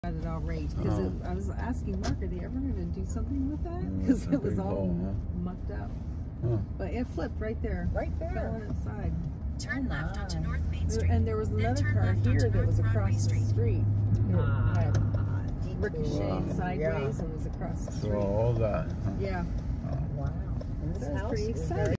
Got it all raked because I was asking Mark, are they ever going to do something with that? Because it was all mucked up. But it flipped right there. Right there. Fell on its side. Turn left onto North Main Street. And there was another car here that was across the street. It had ricocheted sideways and was across the street. So all that. Yeah. Wow. That was pretty exciting.